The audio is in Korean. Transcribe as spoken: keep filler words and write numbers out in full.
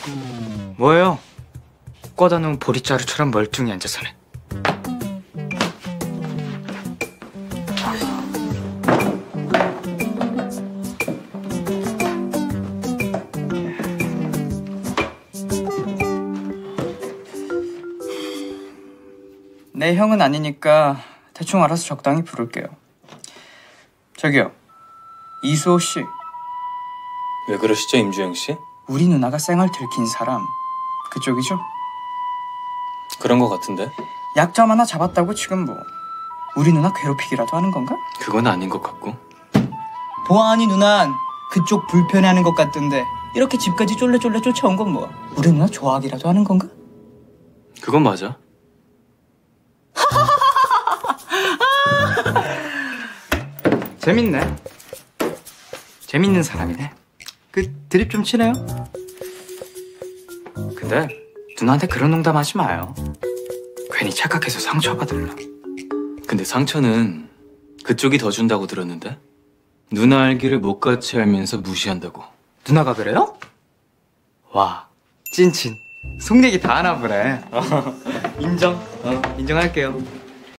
뭐예요? 꽂아 놓은 보리자루처럼 멀뚱히 앉아서는. 내 형은 아니니까 대충 알아서 적당히 부를게요. 저기요, 이수호 씨. 왜 그러시죠, 임주영 씨? 우리 누나가 쌩얼 들킨 사람 그쪽이죠? 그런 거 같은데? 약점 하나 잡았다고 지금 뭐 우리 누나 괴롭히기라도 하는 건가? 그건 아닌 것 같고. 보아하니 누난 그쪽 불편해하는 것 같던데 이렇게 집까지 쫄래쫄래 쫓아온 건 뭐야? 우리 누나 좋아하기라도 하는 건가? 그건 맞아. 재밌네. 재밌는 사람이네. 그 드립 좀 치네요. 근데 누나한테 그런 농담 하지 마요. 괜히 착각해서 상처받을라. 근데 상처는 그쪽이 더 준다고 들었는데? 누나 알기를 못 같이 알면서 무시한다고. 누나가 그래요? 와, 찐친. 속 얘기 다 하나 보네. 인정. 어, 인정할게요.